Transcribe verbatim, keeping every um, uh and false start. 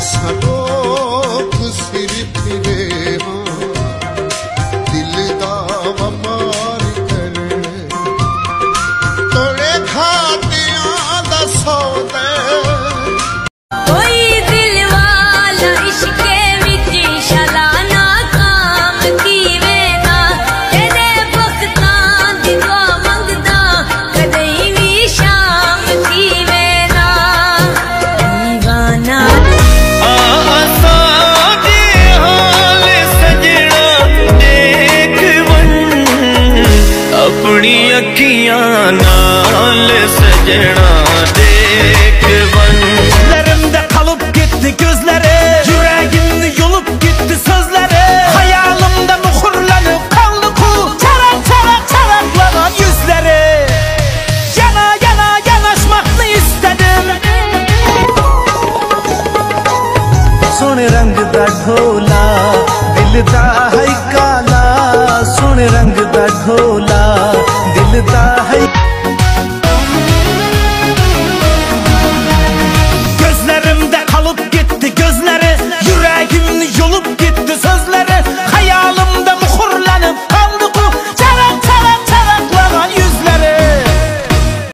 लोग सिर फिरे हाँ दिल दा वपार कर तोड़े खातियां दा सौदा कोई दिल वाला इश्के विच शलाना काम कीवे ना तेरे बख्तां दी दुआ मंगदा कदे भी शाम कीवे ना दीवाना अपनी अखियां नाल सजना देख वन Lerimde kalıp gitti gözleri, yüreğimde yolup gitti sözleri. Hayalimde muhurlanıp kaldı kul, çarak çarak çaraklanan yüzleri. Yana yana yanaşmaklı istedim. Sone rang da ढोला, दिल दा है काला. Sone rang da ढोला, दिल दा है